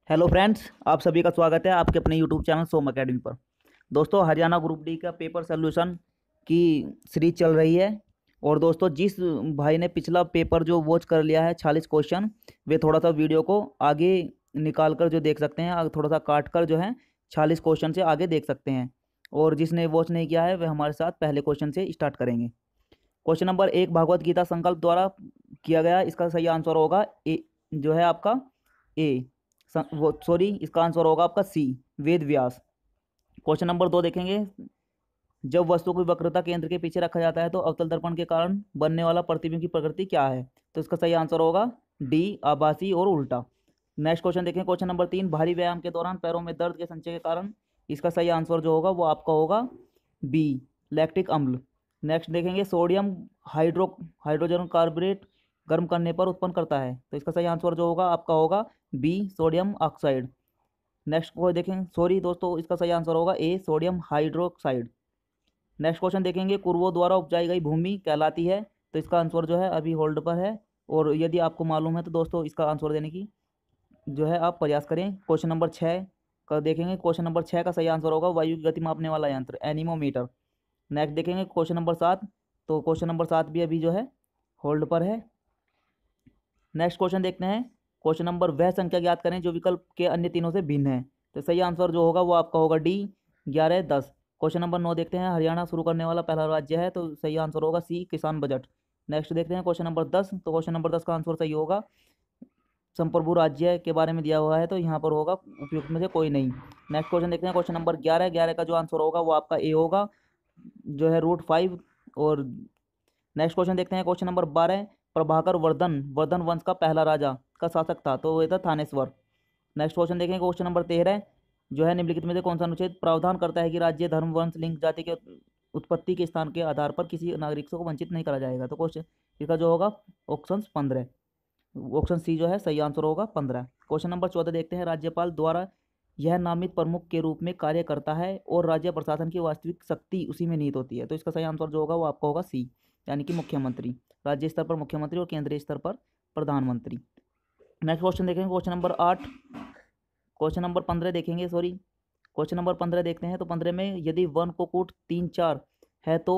Hello friends, आप सभी का स्वागत है आपके अपने यूट्यूब चैनल सोम अकेडमी पर। दोस्तों, हरियाणा ग्रुप डी का पेपर सोल्यूशन की सीरीज चल रही है। और दोस्तों, जिस भाई ने पिछला पेपर जो वॉच कर लिया है 46 क्वेश्चन, वे थोड़ा सा वीडियो को आगे निकाल कर जो देख सकते हैं, आगे थोड़ा सा काट कर जो है 46 क्वेश्चन से आगे देख सकते हैं। और जिसने वॉच नहीं किया है वे हमारे साथ पहले क्वेश्चन से स्टार्ट करेंगे। क्वेश्चन नंबर 1 भागवत गीता संकल्प द्वारा किया गया, इसका सही आंसर होगा ए, जो है आपका ए। वो सॉरी, इसका आंसर होगा आपका सी, वेद व्यास। क्वेश्चन नंबर 2 देखेंगे। जब वस्तु को वक्रता केंद्र के पीछे रखा जाता है तो अवतल दर्पण के कारण बनने वाला प्रतिबिंब की प्रकृति क्या है? तो इसका सही आंसर होगा डी, आभासी और उल्टा। नेक्स्ट क्वेश्चन देखें। क्वेश्चन नंबर 3, भारी व्यायाम के दौरान पैरों में दर्द के संचय के कारण, इसका सही आंसर जो होगा वो आपका होगा बी, लैक्टिक अम्ल। नेक्स्ट देखेंगे। सोडियम हाइड्रोजन कार्बोनेट गर्म करने पर उत्पन्न करता है, तो इसका सही आंसर जो होगा आपका होगा बी, सोडियम ऑक्साइड। नेक्स्ट को देखें, सॉरी दोस्तों, इसका सही आंसर होगा A, sodium hydroxide. Next question देखेंगे। कुर्वों द्वारा उपजाई गई भूमि कहलाती है, तो इसका आंसर जो है अभी होल्ड पर है। और यदि आपको मालूम है तो दोस्तों इसका आंसर देने की जो है आप प्रयास करें। क्वेश्चन नंबर 6 का देखेंगे। क्वेश्चन नंबर 6 का सही आंसर होगा वायु की गति मापने वाला यंत्र, एनीमोमीटर। नेक्स्ट देखेंगे क्वेश्चन नंबर 7, तो क्वेश्चन नंबर 7 भी अभी जो है होल्ड पर है। नेक्स्ट क्वेश्चन देखते हैं। क्वेश्चन नंबर, वह संख्या ज्ञात करें जो विकल्प के अन्य तीनों से भिन्न है, तो सही आंसर जो होगा वो आपका होगा डी, 11, 10। क्वेश्चन नंबर 9 देखते हैं। हरियाणा शुरू करने वाला पहला राज्य है, तो सही आंसर होगा सी, किसान बजट। नेक्स्ट देखते हैं क्वेश्चन नंबर 10, तो क्वेश्चन नंबर 10 का आंसर सही होगा संप्रभु राज्य के बारे में दिया हुआ है, तो यहाँ पर होगा उपयुक्त में से कोई नहीं। नेक्स्ट क्वेश्चन देखते हैं। क्वेश्चन नंबर 11, 11 का जो आंसर होगा वो आपका ए होगा, जो है √5। और नेक्स्ट क्वेश्चन देखते हैं। क्वेश्चन नंबर 12, प्रभाकर वर्धन वर्धन वंश का पहला राजा का शासक था, तो ये था थानेश्वर। नेक्स्ट क्वेश्चन देखेंगे। क्वेश्चन नंबर 13 जो है, निम्नलिखित में से कौन सा अनुच्छेद प्रावधान करता है कि राज्य, धर्म, वंश, लिंग, जाति के उत्पत्ति के स्थान के आधार पर किसी नागरिक को वंचित नहीं करा जाएगा? तो क्वेश्चन इसका जो होगा ऑप्शन 15, ऑप्शन सी जो है सही आंसर होगा 15। क्वेश्चन नंबर 14 देखते हैं। राज्यपाल द्वारा यह नामित प्रमुख के रूप में कार्य करता है और राज्य प्रशासन की वास्तविक शक्ति उसी में निहित होती है, तो इसका सही आंसर जो होगा वो आपका होगा सी, यानी कि मुख्यमंत्री। राज्य स्तर पर मुख्यमंत्री और केंद्रीय स्तर पर प्रधानमंत्री। नेक्स्ट क्वेश्चन देखेंगे। क्वेश्चन नंबर 8, क्वेश्चन नंबर 15 देखेंगे, सॉरी क्वेश्चन नंबर 15 देखते हैं। तो 15 में, यदि 1 को कूट 3, 4 है तो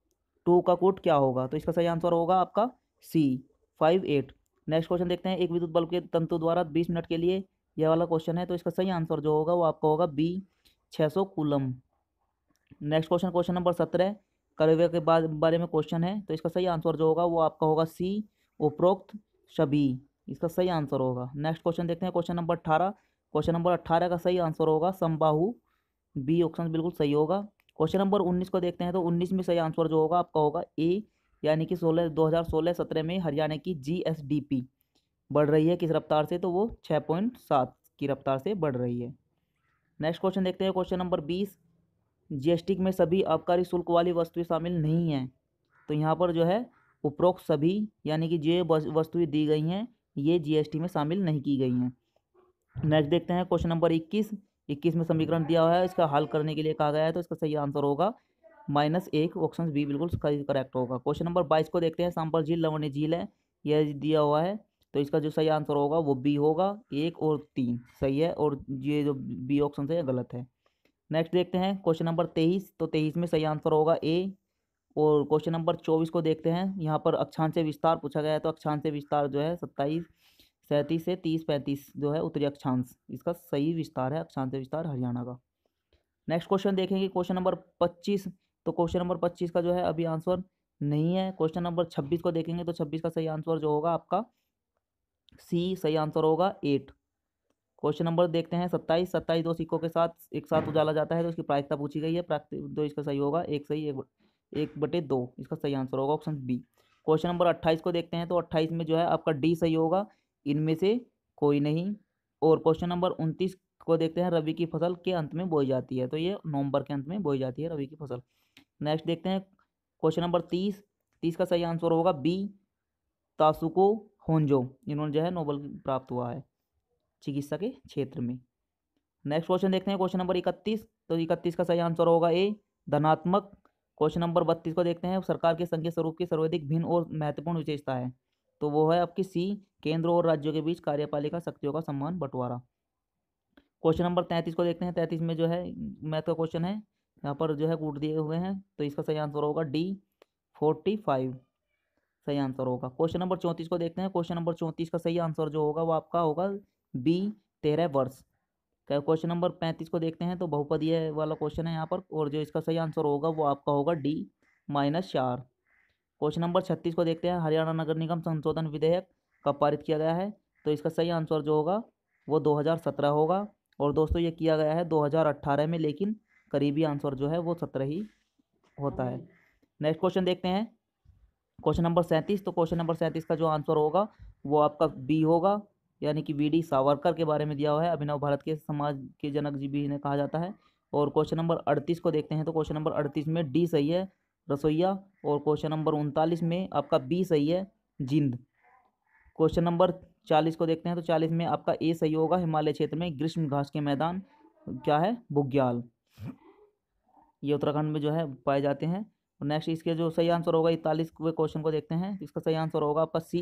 2 का कूट क्या होगा? तो इसका सही आंसर होगा आपका सी, 5, 8। नेक्स्ट क्वेश्चन देखते हैं। एक विद्युत बल्ब के तंतु द्वारा 20 मिनट के लिए, यह वाला क्वेश्चन है, तो इसका सही आंसर जो होगा वो आपका होगा B, 600 coulomb. Next question, question number 17, कर्व्य के बारे में क्वेश्चन है, तो इसका सही आंसर जो होगा वो आपका होगा सी, उपरोक्त सभी, इसका सही आंसर होगा। नेक्स्ट क्वेश्चन देखते हैं। क्वेश्चन नंबर 18, क्वेश्चन नंबर 18 का सही आंसर होगा समबाहु, बी ऑप्शन बिल्कुल सही होगा। क्वेश्चन नंबर 19 को देखते हैं। तो 19 में सही आंसर जो होगा आपका होगा ए, यानी कि 2016-17 में हरियाणा की जीएसडीपी बढ़ रही है किस रफ्तार से? तो वो 6.7 की रफ्तार से बढ़ रही है। नेक्स्ट क्वेश्चन देखते हैं। क्वेश्चन नंबर 20, जीएसटी में सभी आबकारी शुल्क वाली वस्तुएं शामिल नहीं हैं, तो यहाँ पर जो है उपरोक्त सभी, यानी कि जो वस्तुएं दी गई हैं ये जीएसटी में शामिल नहीं की गई हैं। नेक्स्ट देखते हैं। क्वेश्चन नंबर 21, 21 में समीकरण दिया हुआ है, इसका हल करने के लिए कहा गया है, तो इसका सही आंसर होगा -1, ऑप्शन बी बिल्कुल करेक्ट होगा। क्वेश्चन नंबर 22 को देखते हैं। सांपर झील लवणीय झील है, यह दिया हुआ है, तो इसका जो सही आंसर होगा वो बी होगा, 1 और 3 सही है, और ये जो बी ऑप्शन है ये गलत है। नेक्स्ट देखते हैं। क्वेश्चन नंबर 23, तो 23 में सही आंसर होगा ए। और क्वेश्चन नंबर 24 को देखते हैं। यहाँ पर अक्षांश विस्तार पूछा गया है, तो अक्षांश विस्तार जो है 27, 37 से 30, 35 जो है उत्तरी अक्षांश, इसका सही विस्तार है अक्षांश विस्तार हरियाणा का। नेक्स्ट क्वेश्चन देखेंगे। क्वेश्चन नंबर 25, तो क्वेश्चन नंबर 25 का जो है अभी आंसर नहीं है। क्वेश्चन नंबर 26 को देखेंगे, तो 26 का सही आंसर जो होगा आपका सी, सही आंसर होगा 8। क्वेश्चन नंबर देखते हैं 27, 27 दो सिक्कों के साथ एक साथ उजाला जाता है, तो इसकी प्रायिकता पूछी गई है। प्रायिकता तो इसका सही होगा एक सही, 1/2, इसका सही आंसर होगा ऑप्शन बी। क्वेश्चन नंबर 28 को देखते हैं। तो 28 में जो है आपका डी सही होगा, इनमें से कोई नहीं। और क्वेश्चन नंबर 29 को देखते हैं। रबी की फसल के अंत में बोई जाती है, तो ये नवंबर के अंत में बोई जाती है रबी की फसल। नेक्स्ट देखते हैं। क्वेश्चन नंबर 30, 30 का सही आंसर होगा बी, तासुको होंजो, इन्होंने जो है नोबेल प्राप्त हुआ है चिकित्सा के क्षेत्र में। नेक्स्ट क्वेश्चन देखते हैं। क्वेश्चन नंबर 31, तो 31 का सही आंसर होगा ए, धनात्मक। क्वेश्चन नंबर 32 को देखते हैं। सरकार के संघीय स्वरूप की सर्वाधिक भिन्न और महत्वपूर्ण विशेषता है, तो वो है आपकी सी, केंद्र और राज्यों के बीच कार्यपालिका शक्तियों का समान बंटवारा। क्वेश्चन नंबर 33 को देखते हैं। 33 में जो है मैथ का क्वेश्चन है, यहाँ पर जो है कूट दिए हुए हैं, तो इसका सही आंसर होगा डी 45 सही आंसर होगा। क्वेश्चन नंबर 34 को देखते हैं। क्वेश्चन नंबर 34 का सही आंसर जो होगा वो आपका होगा बी 13 वर्ष। क्वेश्चन नंबर 35 को देखते हैं, तो बहुपदीय वाला क्वेश्चन है यहाँ पर, और जो इसका सही आंसर होगा वो आपका होगा डी -4। क्वेश्चन नंबर 36 को देखते हैं। हरियाणा नगर निगम संशोधन विधेयक कब पारित किया गया है, तो इसका सही आंसर जो होगा वो 2017 होगा। और दोस्तों ये किया गया है 2018 में, लेकिन करीबी आंसर जो है वो 17 ही होता है। नेक्स्ट क्वेश्चन देखते हैं। क्वेश्चन नंबर 37, तो क्वेश्चन नंबर 37 का जो आंसर होगा वो आपका बी होगा, यानी कि वी डी सावरकर के बारे में दिया हुआ है। अभिनव भारत के समाज के जनक जी भी इन्हें कहा जाता है। और क्वेश्चन नंबर 38 को देखते हैं, तो क्वेश्चन नंबर 38 में डी सही है, रसोईया। और क्वेश्चन नंबर 39 में आपका बी सही है, जिंद। क्वेश्चन नंबर 40 को देखते हैं, तो 40 में आपका ए सही होगा, हिमालय क्षेत्र में ग्रीष्म घास के मैदान क्या है, बुग्याल। ये उत्तराखंड में जो है पाए जाते हैं। और नेक्स्ट इसके जो सही आंसर होगा 41वें क्वेश्चन को देखते हैं। इसका सही आंसर होगा आपका सी।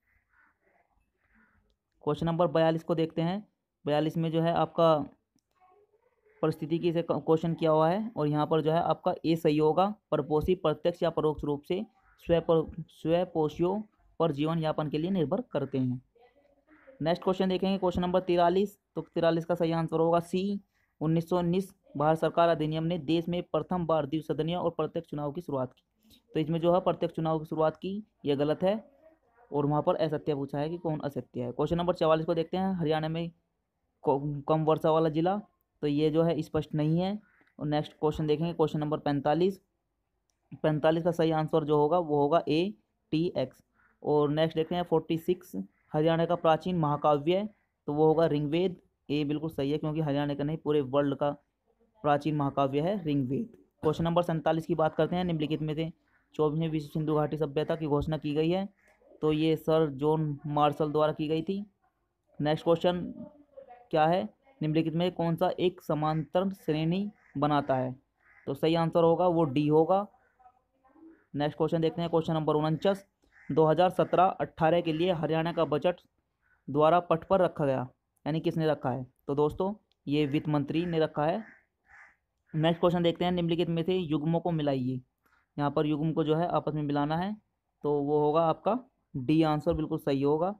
क्वेश्चन नंबर 42 को देखते हैं। 42 में जो है आपका परिस्थिति से क्वेश्चन किया हुआ है, और यहाँ पर जो है आपका ए सही होगा, परपोषी प्रत्यक्ष या परोक्ष रूप से स्वपोषियों पर जीवन यापन के लिए निर्भर करते हैं। नेक्स्ट क्वेश्चन देखेंगे, क्वेश्चन नंबर 43, तो 43 का सही आंसर होगा सी। 1919 भारत सरकार अधिनियम ने देश में प्रथम बार द्विसदनीय और प्रत्यक्ष चुनाव की शुरुआत की। तो इसमें जो है प्रत्यक्ष चुनाव की शुरुआत की, यह गलत है, और वहाँ पर असत्य पूछा है कि कौन असत्य है। क्वेश्चन नंबर 44 को देखते हैं। हरियाणा में कम वर्षा वाला जिला, तो ये जो है स्पष्ट नहीं है। और नेक्स्ट क्वेश्चन देखेंगे, क्वेश्चन नंबर 45। 45 का सही आंसर जो होगा वो होगा ए टी एक्स। और नेक्स्ट देखते हैं 46, हरियाणा का प्राचीन महाकाव्य, तो वो होगा ऋग्वेद। ए बिल्कुल सही है, क्योंकि हरियाणा का नहीं पूरे वर्ल्ड का प्राचीन महाकाव्य है ऋग्वेद। क्वेश्चन नंबर 47 की बात करते हैं। निम्नलिखित में से 24वीं विश्व सिंधु घाटी सभ्यता की घोषणा की गई है, तो ये सर जॉन मार्शल द्वारा की गई थी। नेक्स्ट क्वेश्चन क्या है, निम्नलिखित में कौन सा एक समांतर श्रेणी बनाता है, तो सही आंसर होगा वो डी होगा। नेक्स्ट क्वेश्चन देखते हैं, क्वेश्चन नंबर 49, 2017-18 के लिए हरियाणा का बजट द्वारा पट पर रखा गया, यानी किसने रखा है, तो दोस्तों ये वित्त मंत्री ने रखा है। नेक्स्ट क्वेश्चन देखते हैं। निम्नलिखित में से युग्मों को मिलाइए, यहाँ पर युग्म को जो है आपस में मिलाना है, तो वो होगा आपका डी आंसर बिल्कुल सही होगा।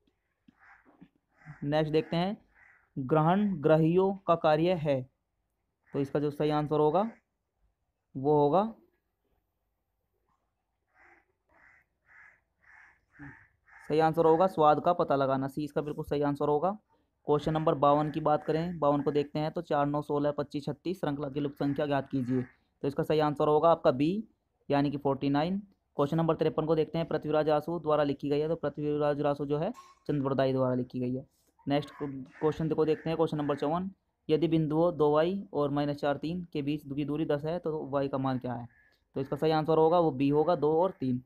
नेक्स्ट देखते हैं, ग्रहण ग्रहियों का कार्य है, तो इसका जो सही आंसर होगा वो होगा सही आंसर होगा स्वाद का पता लगाना, सी इसका बिल्कुल सही आंसर होगा। क्वेश्चन नंबर 52 की बात करें, 52 को देखते हैं, तो 4, 9, 16, 25, 36 श्रृंखला की लुप्त संख्या ज्ञात कीजिए, तो इसका सही आंसर होगा आपका बी, यानी कि 49। क्वेश्चन नंबर 53 को देखते हैं, पृथ्वीराज रासू द्वारा लिखी गई है, तो पृथ्वीराज रासू जो है चंद्रवरदाई द्वारा लिखी गई है। नेक्स्ट क्वेश्चन को देखते हैं, क्वेश्चन नंबर 54, यदि बिंदुओं 2y और -4, 3 के बीच की दूरी 10 है, तो y का मान क्या है, तो इसका सही आंसर होगा वो बी होगा, 2 और 3।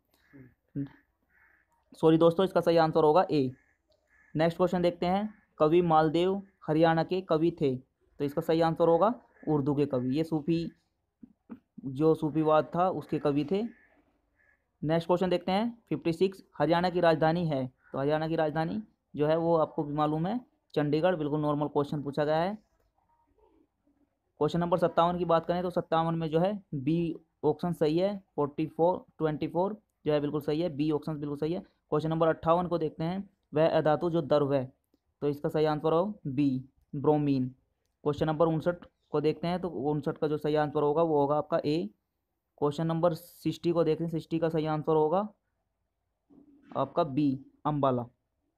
सॉरी दोस्तों, इसका सही आंसर होगा ए। नेक्स्ट क्वेश्चन देखते हैं, कवि मालदेव हरियाणा के कवि थे, तो इसका सही आंसर होगा उर्दू के कवि, ये सूफी जो सूफीवाद था उसके कवि थे। नेक्स्ट क्वेश्चन देखते हैं 56, हरियाणा की राजधानी है, तो हरियाणा की राजधानी जो है वो आपको भी मालूम है, चंडीगढ़, बिल्कुल नॉर्मल क्वेश्चन पूछा गया है। क्वेश्चन नंबर 57 की बात करें, तो 57 में जो है बी ऑप्शन सही है, 24 जो है बिल्कुल सही है, बी ऑप्शन बिल्कुल सही है। क्वेश्चन नंबर 58 को देखते हैं, वह अधातु जो द्रव है, तो इसका सही आंसर हो बी ब्रोमीन। क्वेश्चन नंबर 59 को देखते हैं, तो 59 का जो सही आंसर होगा वो होगा आपका ए। क्वेश्चन नंबर 60 को देखते हैं, 60 का सही आंसर होगा आपका बी अम्बाला।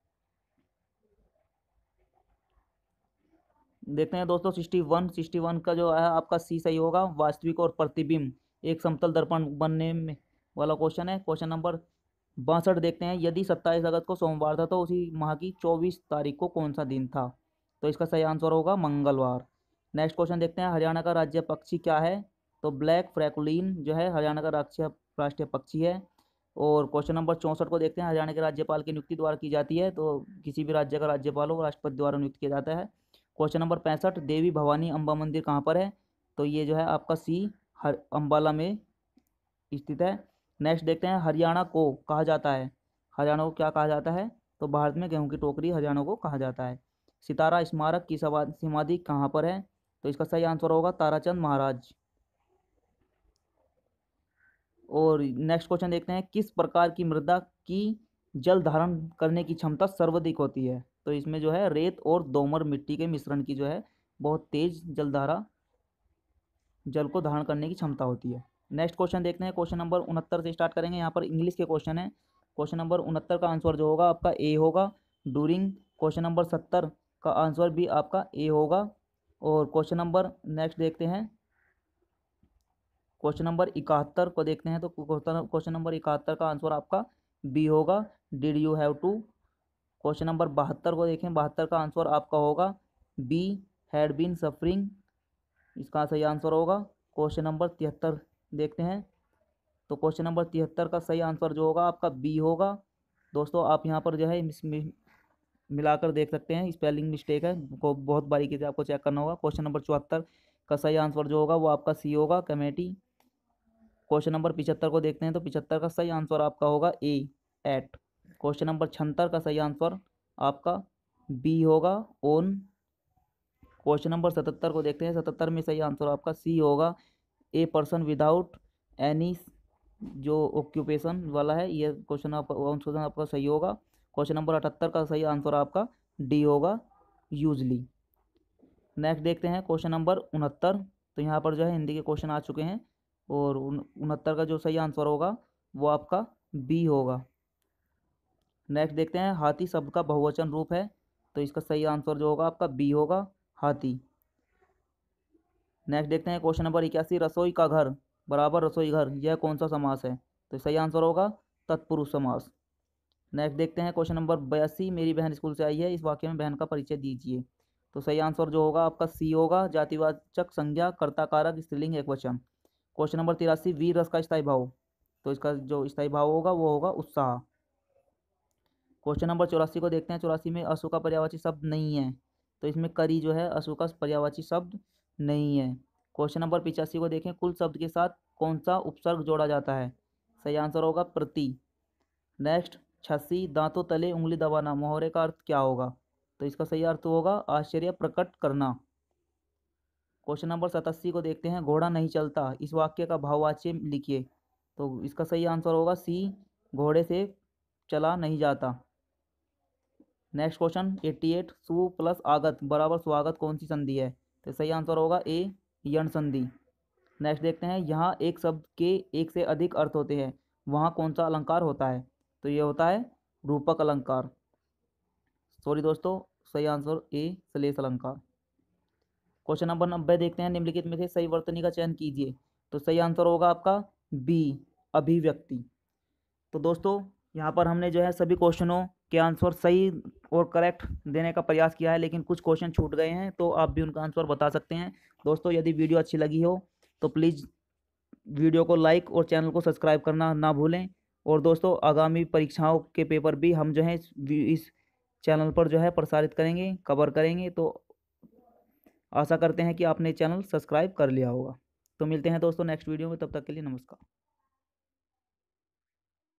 देखते हैं दोस्तों 61 का जो है आपका सी सही होगा, वास्तविक और प्रतिबिंब एक समतल दर्पण बनने में वाला क्वेश्चन है। क्वेश्चन नंबर 62 देखते हैं, यदि 27 अगस्त को सोमवार था, तो उसी माह की 24 तारीख को कौन सा दिन था, तो इसका सही आंसर होगा मंगलवार। नेक्स्ट क्वेश्चन देखते हैं, हरियाणा का राज्य पक्षी क्या है, तो ब्लैक फ्रैकुलिन जो है हरियाणा का राष्ट्रीय पक्षी है। और क्वेश्चन नंबर 64 को देखते हैं, हरियाणा के राज्यपाल की नियुक्ति द्वारा की जाती है, तो किसी भी राज्य का राज्यपाल हो राष्ट्रपति द्वारा नियुक्त किया जाता है। क्वेश्चन नंबर 65, देवी भवानी अम्बा मंदिर कहाँ पर है, तो ये जो है आपका सी अम्बाला में स्थित है। नेक्स्ट देखते हैं, हरियाणा को कहा जाता है, हरियाणा को क्या कहा जाता है, तो भारत में गेहूं की टोकरी हरियाणा को कहा जाता है। सितारा स्मारक की समाधि कहाँ पर है? तो इसका सही आंसर होगा ताराचंद महाराज। और नेक्स्ट क्वेश्चन देखते हैं, किस प्रकार की मृदा की जल धारण करने की क्षमता सर्वाधिक होती है? तो इसमें जो है रेत और दोमर मिट्टी के मिश्रण की जो है बहुत तेज जलधारा जल को धारण करने की क्षमता होती है। नेक्स्ट क्वेश्चन देखते हैं, क्वेश्चन नंबर 69 से स्टार्ट करेंगे। यहाँ पर इंग्लिश के क्वेश्चन है। क्वेश्चन नंबर 69 का आंसर जो होगा आपका ए होगा, डूरिंग। क्वेश्चन नंबर 70 का आंसर भी आपका ए होगा। और क्वेश्चन नंबर नेक्स्ट देखते हैं, क्वेश्चन नंबर 71 को देखते हैं। तो क्वेश्चन नंबर 71 का आंसर आपका बी होगा, did you have to. Question number 72 को देखें, 72 का आंसर आपका होगा बी, हैड बीन सफरिंग, इसका सही आंसर होगा। क्वेश्चन नंबर 73 देखते हैं। तो क्वेश्चन नंबर 73 का सही आंसर जो होगा आपका बी होगा। दोस्तों आप यहाँ पर जो है मिलाकर देख सकते हैं, स्पेलिंग मिस्टेक है, को बहुत बारीकी से आपको चेक करना होगा। क्वेश्चन नंबर 74 का सही आंसर जो होगा वो आपका सी होगा, कमेटी। क्वेश्चन नंबर 75 को देखते हैं। तो 75 का सही आंसर आपका होगा ए, एट। क्वेश्चन नंबर 76 का सही आंसर आपका बी होगा, ओन। क्वेश्चन नंबर 77 को देखते हैं। 77 में सही आंसर आपका सी होगा, ए पर्सन विदाउट एनी जो ऑक्यूपेशन वाला है, ये क्वेश्चन आपका सही होगा। क्वेश्चन नंबर 78 का सही आंसर आपका डी होगा, यूजली। नेक्स्ट देखते हैं क्वेश्चन नंबर 69। तो यहाँ पर जो है हिंदी के क्वेश्चन आ चुके हैं और 69 का जो सही आंसर होगा वो आपका बी होगा। नेक्स्ट देखते हैं, हाथी शब्द का बहुवचन रूप है। तो इसका सही आंसर जो होगा आपका बी होगा, हाथी। नेक्स्ट देखते हैं क्वेश्चन नंबर 81, रसोई का घर बराबर रसोई घर, यह कौन सा समास है? तो सही आंसर होगा तत्पुरुष समास। नेक्स्ट देखते हैं क्वेश्चन नंबर 82, मेरी बहन स्कूल से आई है, इस वाक्य में बहन का परिचय दीजिए। तो सही आंसर जो होगा आपका सी होगा, जातिवाचक संज्ञा, कर्ता कारक, स्त्रीलिंग, एकवचन। क्वेश्चन नंबर 83, वीर रस का स्थायी भाव। तो इसका जो स्थायी भाव होगा वो होगा उत्साह। क्वेश्चन नंबर 84 को देखते हैं। 84 में असु का पर्यायवाची शब्द नहीं है, तो इसमें करी जो है असु का पर्यायवाची शब्द नहीं है। क्वेश्चन नंबर 85 को देखें, कुल शब्द के साथ कौन सा उपसर्ग जोड़ा जाता है? सही आंसर होगा प्रति। नेक्स्ट 86, दांतों तले उंगली दबाना, मुहावरे का अर्थ क्या होगा? तो इसका सही अर्थ होगा आश्चर्य प्रकट करना। क्वेश्चन नंबर 87 को देखते हैं, घोड़ा नहीं चलता, इस वाक्य का भाववाच्य लिखिए। तो इसका सही आंसर होगा सी, घोड़े से चला नहीं जाता। नेक्स्ट क्वेश्चन 88, सु प्लस आगत बराबर स्वागत कौन सी संधि है? तो सही आंसर होगा ए, यण संधि। नेक्स्ट देखते हैं, यहाँ एक शब्द के एक से अधिक अर्थ होते हैं, वहाँ कौन सा अलंकार होता है? तो ये होता है रूपक अलंकार। सॉरी दोस्तों, सही आंसर ए, श्लेष अलंकार। क्वेश्चन नंबर 90 देखते हैं, निम्नलिखित में से सही वर्तनी का चयन कीजिए। तो सही आंसर होगा आपका बी, अभिव्यक्ति। तो दोस्तों यहाँ पर हमने जो है सभी क्वेश्चनों के आंसर सही और करेक्ट देने का प्रयास किया है, लेकिन कुछ क्वेश्चन छूट गए हैं, तो आप भी उनका आंसर बता सकते हैं। दोस्तों यदि वीडियो अच्छी लगी हो तो प्लीज़ वीडियो को लाइक और चैनल को सब्सक्राइब करना ना भूलें। और दोस्तों आगामी परीक्षाओं के पेपर भी हम जो है इस चैनल पर जो है प्रसारित करेंगे, कवर करेंगे। तो आशा करते हैं कि आपने चैनल सब्सक्राइब कर लिया होगा। तो मिलते हैं दोस्तों नेक्स्ट वीडियो में, तब तक के लिए नमस्कार।